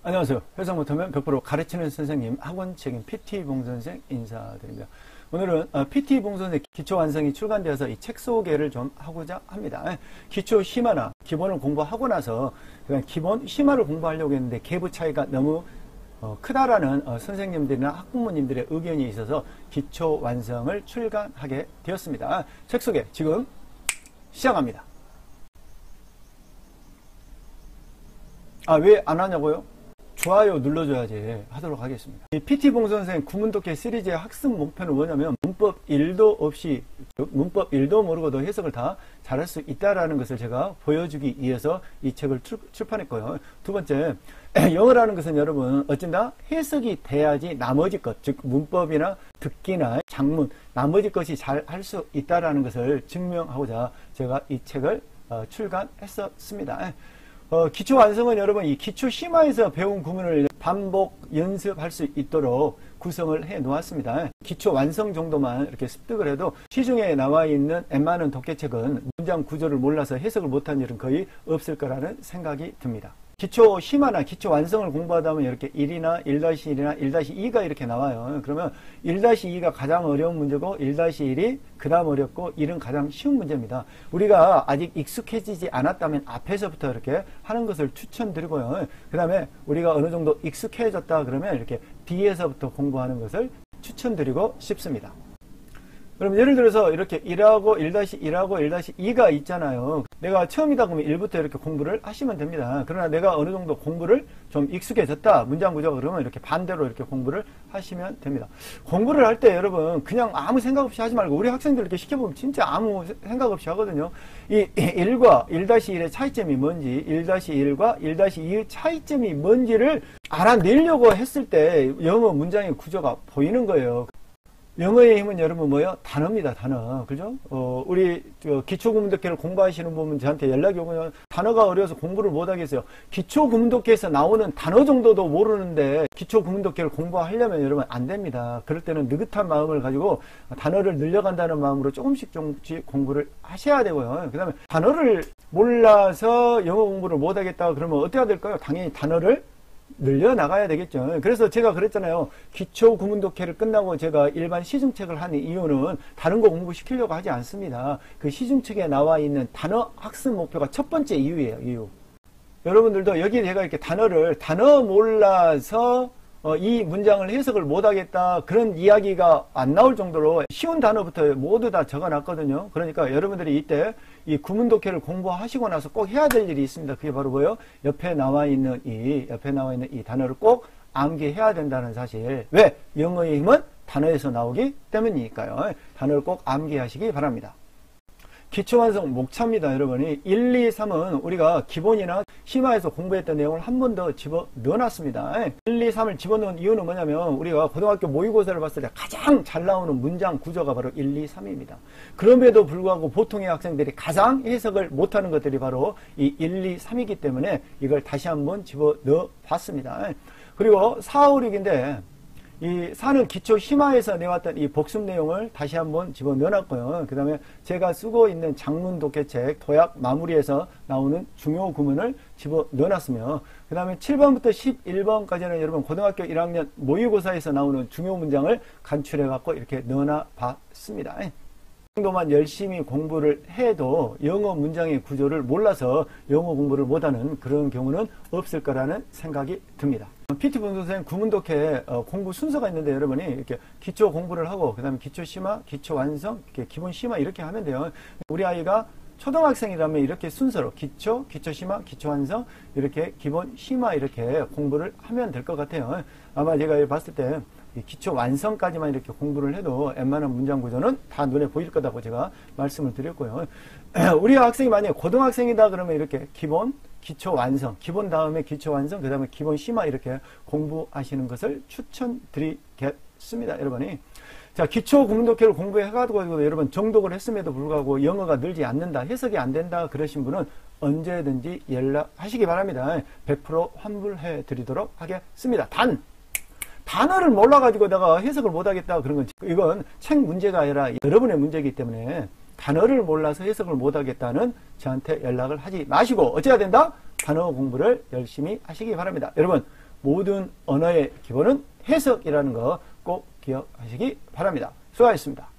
안녕하세요. 회사 못하면 100% 가르치는 선생님, 학원 책임 PT 봉선생 인사드립니다. 오늘은 PT 봉선생 기초 완성이 출간되어서 이 책 소개를 좀 하고자 합니다. 기초 심화나 기본을 공부하고 나서 그냥 기본 심화를 공부하려고 했는데 계부 차이가 너무 크다라는 선생님들이나 학부모님들의 의견이 있어서 기초 완성을 출간하게 되었습니다. 책 소개 지금 시작합니다. 왜 안 하냐고요? 좋아요 눌러줘야지 하도록 하겠습니다. 이 PT 봉선생 구문독해 시리즈의 학습 목표는 뭐냐면 문법 1도 없이, 문법 1도 모르고도 해석을 다 잘할 수 있다라는 것을 제가 보여주기 위해서 이 책을 출판했고요. 두 번째, 영어라는 것은 여러분 어쩐다 해석이 돼야지 나머지 것, 즉 문법이나 듣기나 작문, 나머지 것이 잘 할 수 있다라는 것을 증명하고자 제가 이 책을 출간했었습니다. 기초 완성은 여러분 이 기초 심화에서 배운 구문을 반복 연습할 수 있도록 구성을 해 놓았습니다. 기초 완성 정도만 이렇게 습득을 해도 시중에 나와 있는 웬만한 독해책은 문장 구조를 몰라서 해석을 못한 일은 거의 없을 거라는 생각이 듭니다. 기초 심화나 기초 완성을 공부하다 보면 이렇게 1이나 1-1이나 1-2가 이렇게 나와요. 그러면 1-2가 가장 어려운 문제고 1-1이 그 다음 어렵고 1은 가장 쉬운 문제입니다. 우리가 아직 익숙해지지 않았다면 앞에서부터 이렇게 하는 것을 추천드리고요. 그 다음에 우리가 어느 정도 익숙해졌다 그러면 이렇게 뒤에서부터 공부하는 것을 추천드리고 싶습니다. 그럼 예를 들어서 이렇게 1하고 1-1하고 1-2가 있잖아요. 내가 처음이다 그러면 1부터 이렇게 공부를 하시면 됩니다. 그러나 내가 어느 정도 공부를 좀 익숙해졌다. 문장 구조가 그러면 이렇게 반대로 이렇게 공부를 하시면 됩니다. 공부를 할 때 여러분 그냥 아무 생각 없이 하지 말고 우리 학생들 이렇게 시켜보면 진짜 아무 생각 없이 하거든요. 이 1과 1-1의 차이점이 뭔지 1-1과 1-2의 차이점이 뭔지를 알아내려고 했을 때 영어 문장의 구조가 보이는 거예요. 영어의 힘은 여러분 뭐예요? 단어입니다. 단어. 그죠? 우리 기초구문독해를 공부하시는 분은 저한테 연락이 오면 단어가 어려워서 공부를 못하겠어요. 기초구문독해에서 나오는 단어 정도도 모르는데 기초구문독해를 공부하려면 여러분 안 됩니다. 그럴 때는 느긋한 마음을 가지고 단어를 늘려간다는 마음으로 조금씩 공부를 하셔야 되고요. 그 다음에 단어를 몰라서 영어 공부를 못하겠다 그러면 어떻게 해야 될까요? 당연히 단어를 늘려나가야 되겠죠. 그래서 제가 그랬잖아요. 기초 구문독해를 끝나고 제가 일반 시중책을 하는 이유는 다른 거 공부시키려고 하지 않습니다. 그 시중책에 나와 있는 단어 학습 목표가 첫 번째 이유예요. 이유. 여러분들도 여기 제가 이렇게 단어 몰라서 이 문장을 해석을 못하겠다 그런 이야기가 안 나올 정도로 쉬운 단어부터 모두 다 적어놨거든요. 그러니까 여러분들이 이때 이 구문독해를 공부하시고 나서 꼭 해야 될 일이 있습니다. 그게 바로 뭐예요? 옆에 나와 있는 이 단어를 꼭 암기해야 된다는 사실. 왜? 영어의 힘은 단어에서 나오기 때문이니까요. 단어를 꼭 암기하시기 바랍니다. 기초완성 목차입니다. 여러분이 1, 2, 3은 우리가 기본이나 심화에서 공부했던 내용을 한 번 더 집어 넣어놨습니다. 1, 2, 3을 집어넣은 이유는 뭐냐면 우리가 고등학교 모의고사를 봤을 때 가장 잘 나오는 문장 구조가 바로 1, 2, 3입니다. 그럼에도 불구하고 보통의 학생들이 가장 해석을 못하는 것들이 바로 이 1, 2, 3이기 때문에 이걸 다시 한번 집어 넣어 봤습니다. 그리고 4, 5, 6인데 이 4는 기초 심화에서 내왔던 이 복습 내용을 다시 한번 집어넣어놨고요. 그 다음에 제가 쓰고 있는 장문 독해책 도약 마무리에서 나오는 중요 구문을 집어넣어놨으며 그 다음에 7번부터 11번까지는 여러분 고등학교 1학년 모의고사에서 나오는 중요 문장을 간추려갖고 이렇게 넣어놔봤습니다. 이 정도만 열심히 공부를 해도 영어 문장의 구조를 몰라서 영어 공부를 못하는 그런 경우는 없을 거라는 생각이 듭니다. PT 봉선생 구문독해 공부 순서가 있는데 여러분이 이렇게 기초 공부를 하고 그 다음에 기초 심화, 기초 완성, 기본 심화 이렇게 하면 돼요. 우리 아이가 초등학생이라면 이렇게 순서로 기초 심화, 기초 완성 이렇게 기본 심화 이렇게 공부를 하면 될 것 같아요. 아마 제가 봤을 때 기초 완성까지만 이렇게 공부를 해도 웬만한 문장 구조는 다 눈에 보일 거다고 제가 말씀을 드렸고요. 우리 학생이 만약에 고등학생이다 그러면 이렇게 기본, 기초 완성, 기본 다음에 기초 완성, 그 다음에 기본 심화 이렇게 공부하시는 것을 추천드리겠습니다. 여러분이. 자, 기초 구문독해를 공부해가지고 여러분 정독을 했음에도 불구하고 영어가 늘지 않는다, 해석이 안 된다 그러신 분은 언제든지 연락하시기 바랍니다. 100% 환불해 드리도록 하겠습니다. 단어를 몰라가지고 내가 해석을 못하겠다 그런 건 이건 책 문제가 아니라 여러분의 문제이기 때문에 단어를 몰라서 해석을 못하겠다는 저한테 연락을 하지 마시고 어찌해야 된다? 단어 공부를 열심히 하시기 바랍니다. 여러분 모든 언어의 기본은 해석이라는 거 꼭 기억하시기 바랍니다. 수고하셨습니다.